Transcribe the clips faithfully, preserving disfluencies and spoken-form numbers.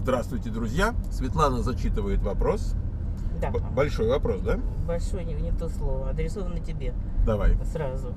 Здравствуйте, друзья! Светлана зачитывает вопрос. Да. Б- большой вопрос, да? Большое, не, не то слово. Адресовано тебе. Давай. Сразу.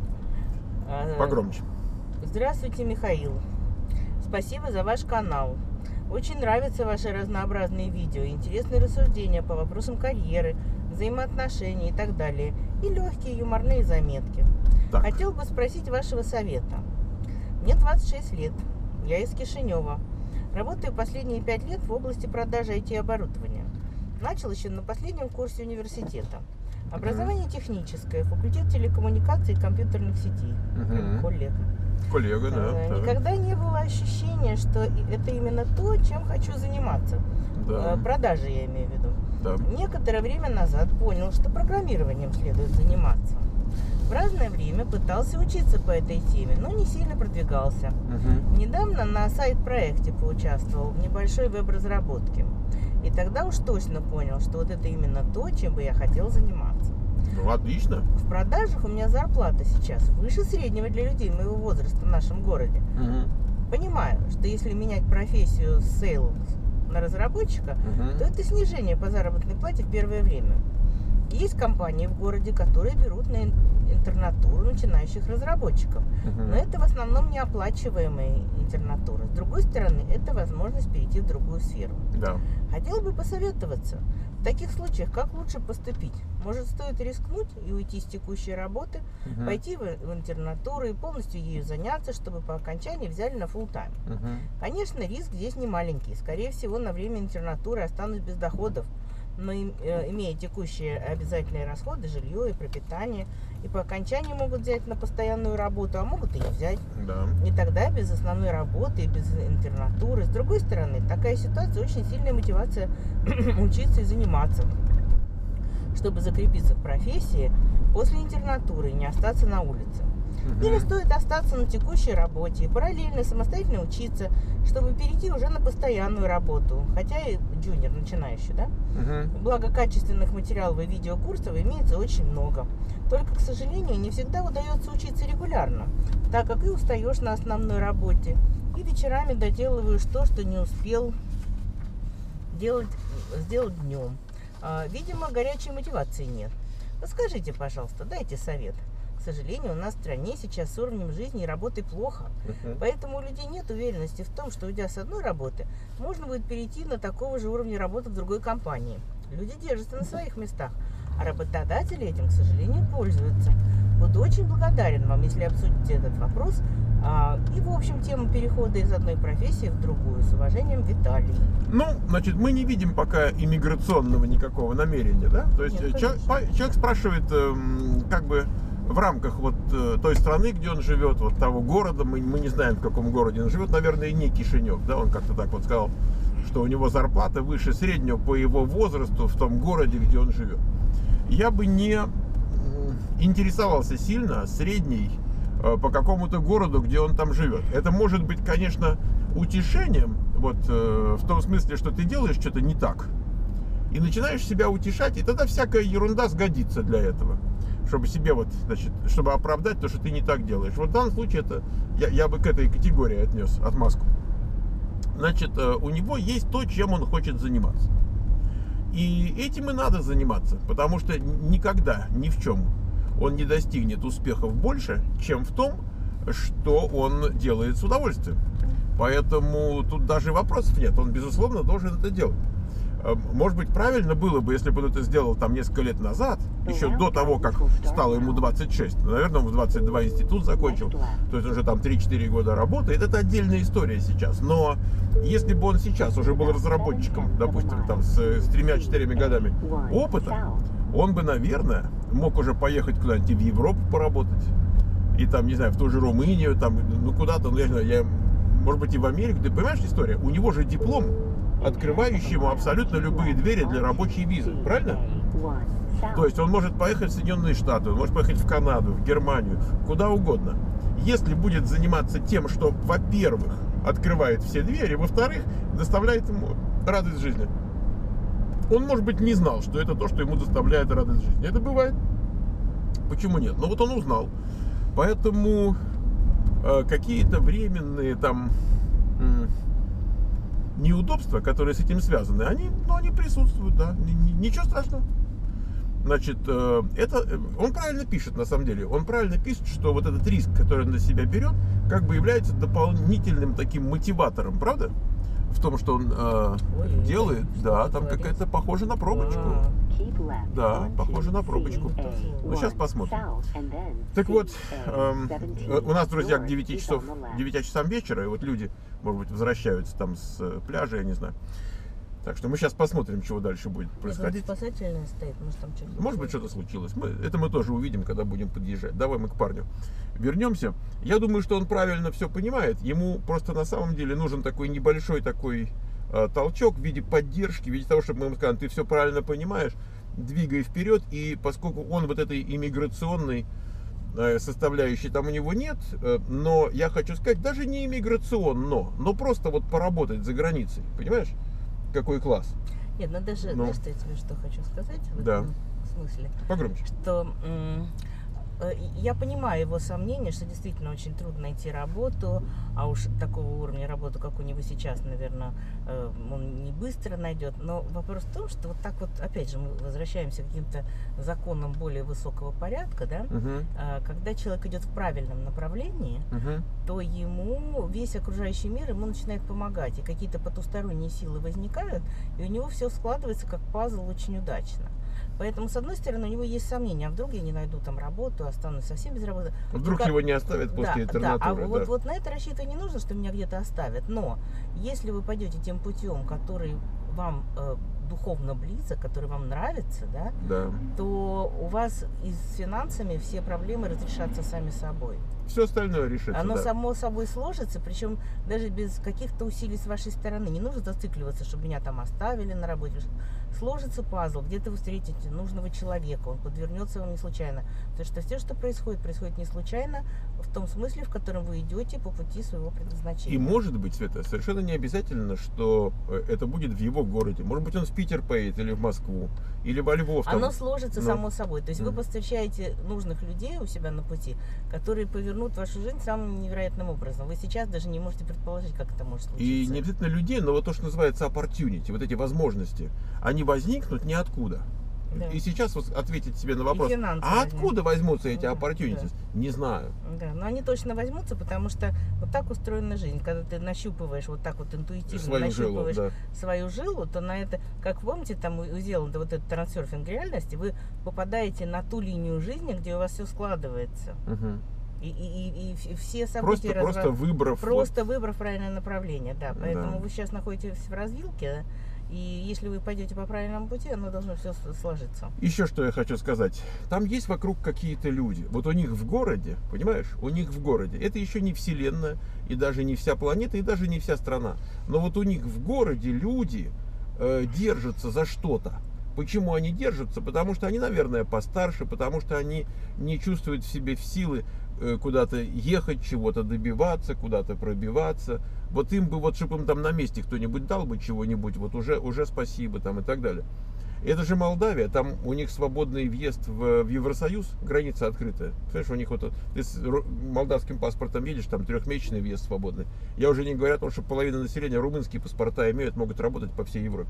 А, Погромче. Здравствуйте, Михаил. Спасибо за ваш канал. Очень нравятся ваши разнообразные видео, интересные рассуждения по вопросам карьеры, взаимоотношений и так далее. И легкие юморные заметки. Так. Хотел бы спросить вашего совета. Мне двадцать шесть лет. Я из Кишинева. Работаю последние пять лет в области продажи ай ти-оборудования. Начал еще на последнем курсе университета. Образование техническое, факультет телекоммуникаций и компьютерных сетей. Угу. Коллега. Коллега, да. Э, да. Никогда не было ощущения, что это именно то, чем хочу заниматься. Да. Э, Продажи, я имею в виду. Да. Некоторое время назад понял, что программированием следует заниматься. В разное время пытался учиться по этой теме, но не сильно продвигался. Угу. Недавно на сайт-проекте поучаствовал в небольшой веб-разработке. И тогда уж точно понял, что вот это именно то, чем бы я хотел заниматься. Ну, отлично. В продажах у меня зарплата сейчас выше среднего для людей моего возраста в нашем городе. Угу. Понимаю, что если менять профессию с сейлс на разработчика, Угу. то это снижение по заработной плате в первое время. Есть компании в городе, которые берут на интернатуру начинающих разработчиков. Угу. Но это в основном неоплачиваемые интернатуры. С другой стороны, это возможность перейти в другую сферу. Да. Хотел бы посоветоваться. В таких случаях как лучше поступить? Может, стоит рискнуть и уйти с текущей работы, Угу. пойти в, в интернатуру и полностью ею заняться, чтобы по окончании взяли на фулл-тайм? Угу. Конечно, риск здесь не маленький. Скорее всего, на время интернатуры останусь без доходов. Но им- э, имея текущие обязательные расходы, жилье и пропитание, и по окончании могут взять на постоянную работу, а могут и не взять. Да. И тогда без основной работы и без интернатуры. С другой стороны, такая ситуация очень сильная мотивация учиться и заниматься, чтобы закрепиться в профессии после интернатуры и не остаться на улице. Угу. Или стоит остаться на текущей работе и параллельно самостоятельно учиться, чтобы перейти уже на постоянную работу, хотя и джуниор начинающий, да? Угу. Благо качественных материалов и видеокурсов имеется очень много. Только, к сожалению, не всегда удается учиться регулярно, так как и устаешь на основной работе, и вечерами доделываешь то, что не успел делать, сделать днем. А, видимо, горячей мотивации нет. Подскажите, пожалуйста, дайте совет. К сожалению, у нас в стране сейчас с уровнем жизни и работы плохо. Угу. Поэтому у людей нет уверенности в том, что, уйдя с одной работы, можно будет перейти на такого же уровня работы в другой компании. Люди держатся на своих местах, а работодатели этим, к сожалению, пользуются. Буду очень благодарен вам, если обсудите этот вопрос. А, и, в общем, тему перехода из одной профессии в другую. С уважением, Виталий. Ну, значит, мы не видим пока иммиграционного никакого намерения, да? То есть Нет, чё- по- человек спрашивает, эм, как бы в рамках вот э, той страны, где он живет, вот того города, мы, мы не знаем, в каком городе он живет, наверное, не Кишинев, да? Он как-то так вот сказал, что у него зарплата выше среднего по его возрасту в том городе, где он живет. Я бы не м, интересовался сильно средней э, по какому-то городу, где он там живет. Это может быть, конечно, утешением, вот э, в том смысле, что ты делаешь что-то не так, и начинаешь себя утешать, и тогда всякая ерунда сгодится для этого, чтобы себе вот, значит, чтобы оправдать то, что ты не так делаешь. Вот в данном случае это я, я бы к этой категории отнес отмазку. Значит, э, у него есть то, чем он хочет заниматься. И этим и надо заниматься, потому что никогда, ни в чем он не достигнет успехов больше, чем в том, что он делает с удовольствием. Поэтому тут даже вопросов нет, он, безусловно, должен это делать. Может быть, правильно было бы, если бы он это сделал там несколько лет назад, еще до того, как стало ему двадцать шесть. Наверное, он в двадцать два институт закончил, то есть уже там три-четыре года работает. Это отдельная история сейчас. Но если бы он сейчас уже был разработчиком, допустим, там с, с тремя-четырьмя годами опыта, он бы, наверное, мог уже поехать куда-нибудь в Европу поработать. И там, не знаю, в ту же Румынию, там, ну куда-то, ну я не знаю, я, может быть, и в Америку. Ты понимаешь историю? У него же диплом, открывающий ему абсолютно любые двери для рабочей визы, правильно? То есть он может поехать в Соединенные Штаты, он может поехать в Канаду, в Германию, куда угодно. Если будет заниматься тем, что, во-первых, открывает все двери, во-вторых, доставляет ему радость жизни. Он, может быть, не знал, что это то, что ему доставляет радость жизни. Это бывает. Почему нет? Но вот он узнал. Поэтому э, какие-то временные там... М- неудобства, которые с этим связаны, они, ну, они присутствуют, да, ничего страшного. Значит, это он правильно пишет, на самом деле. Он правильно пишет, что вот этот риск, который он на себя берет, как бы является дополнительным таким мотиватором, правда? В том, что он э, Ой, делает, да, там какая-то похоже на пробочку. Да, похоже на пробочку. Ну, сейчас посмотрим. Так вот, э, у нас, друзья, к девяти часов, девяти часам вечера, и вот люди, может быть, возвращаются там с пляжа, я не знаю. Так что мы сейчас посмотрим, чего дальше будет происходить. Спасательная стоит, может там что-то. Может быть, что-то случилось. Мы, это мы тоже увидим, когда будем подъезжать. Давай мы к парню вернемся. Я думаю, что он правильно все понимает. Ему просто на самом деле нужен такой небольшой такой э, толчок в виде поддержки, в виде того, чтобы мы ему сказали: ты все правильно понимаешь, двигай вперед. И поскольку он вот этой иммиграционной э, составляющей там у него нет, э, но я хочу сказать, даже не иммиграционно, но просто вот поработать за границей, понимаешь? Какой класс. Нет, ну даже, ну. знаешь, что я тебе что хочу сказать в да. этом смысле? Погромче. Что м- я понимаю его сомнения, что действительно очень трудно найти работу, а уж такого уровня работы, как у него сейчас, наверное, он не быстро найдет. Но вопрос в том, что вот так вот, опять же, мы возвращаемся к каким-то законам более высокого порядка, да, угу. когда человек идет в правильном направлении, угу. то ему весь окружающий мир ему начинает помогать, и какие-то потусторонние силы возникают, и у него все складывается как пазл очень удачно. Поэтому, с одной стороны, у него есть сомнения, а вдруг я не найду там работу, останусь совсем без работы. Вдруг как... его не оставят после да, интернатуры. Да, а да. вот, вот на это рассчитывать не нужно, что меня где-то оставят. Но если вы пойдете тем путем, который вам э, духовно близок, который вам нравится, да, да, то у вас и с финансами все проблемы разрешатся сами собой. Все остальное решится. Оно да. само собой сложится, причем даже без каких-то усилий с вашей стороны. Не нужно зацикливаться, чтобы меня там оставили на работе. Сложится пазл, где-то вы встретите нужного человека, он подвернется вам не случайно. Потому что все, что происходит, происходит не случайно, в том смысле, в котором вы идете по пути своего предназначения. И может быть, Света, совершенно не обязательно, что это будет в его городе. Может быть, он в Питер поедет, или в Москву, или во Львов. Там. Оно сложится Но... само собой. То есть mm. вы повстречаете нужных людей у себя на пути, которые повернут вашу жизнь самым невероятным образом. Вы сейчас даже не можете предположить, как это может случиться. И не обязательно людей, но вот то, что называется opportunity, вот эти возможности, они возникнут ниоткуда. Да. И сейчас вот ответить себе на вопрос, а откуда возьмутся эти да, opportunities? Да. Не знаю. Да, но они точно возьмутся, потому что вот так устроена жизнь. Когда ты нащупываешь вот так вот интуитивно, свою нащупываешь жилу, да. свою жилу, то на это, как помните, там у Зеланда вот этот трансерфинг реальности, вы попадаете на ту линию жизни, где у вас все складывается. Угу. И, и, и, и все события... Просто, разв... просто выбрав... Просто вот... выбрав правильное направление, да. Поэтому да. вы сейчас находитесь в развилке, да? И если вы пойдете по правильному пути, оно должно все сложиться. Еще что я хочу сказать. Там есть вокруг какие-то люди. Вот у них в городе, понимаешь, у них в городе. Это еще не вселенная, и даже не вся планета, и даже не вся страна. Но вот у них в городе люди э, держатся за что-то. Почему они держатся? Потому что они, наверное, постарше, потому что они не чувствуют в себе силы э, куда-то ехать, чего-то добиваться, куда-то пробиваться. Вот им бы, вот, чтобы им там на месте кто-нибудь дал бы чего-нибудь, вот уже, уже спасибо там и так далее. Это же Молдавия, там у них свободный въезд в, в Евросоюз, граница открытая. Понимаешь, у них вот, ты с молдавским паспортом едешь, там трехмесячный въезд свободный. Я уже не говорю о том, что половина населения румынские паспорта имеют, могут работать по всей Европе.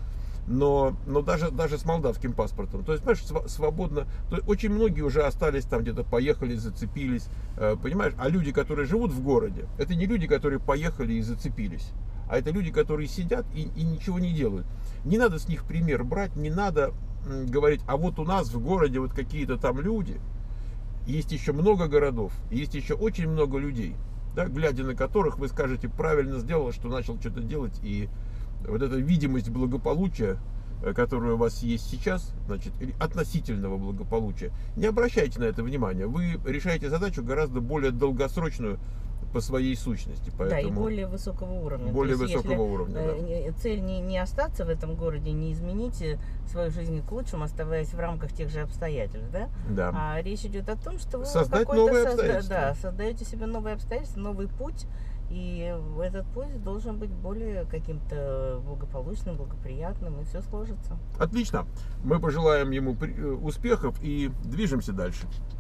Но, но даже, даже с молдавским паспортом. То есть, понимаешь, свободно. То есть, очень многие уже остались там где-то, поехали, зацепились. Э, понимаешь? А люди, которые живут в городе, это не люди, которые поехали и зацепились. А это люди, которые сидят и, и ничего не делают. Не надо с них пример брать, не надо м, говорить, а вот у нас в городе вот какие-то там люди. Есть еще много городов, есть еще очень много людей, да, глядя на которых вы скажете, правильно сделал, что начал что-то делать. И вот эта видимость благополучия, которая у вас есть сейчас, значит, относительного благополучия, не обращайте на это внимания. Вы решаете задачу гораздо более долгосрочную по своей сущности. Поэтому да, и более высокого уровня. Более есть, высокого если уровня, да. Цель не, не остаться в этом городе, не изменить свою жизнь к лучшему, оставаясь в рамках тех же обстоятельств, да? Да. А речь идет о том, что вы создать новые созда- обстоятельства. Да, создаете себе новые обстоятельства, новый путь. И этот путь должен быть более каким-то благополучным, благоприятным, и все сложится. Отлично. Мы пожелаем ему успехов и движемся дальше.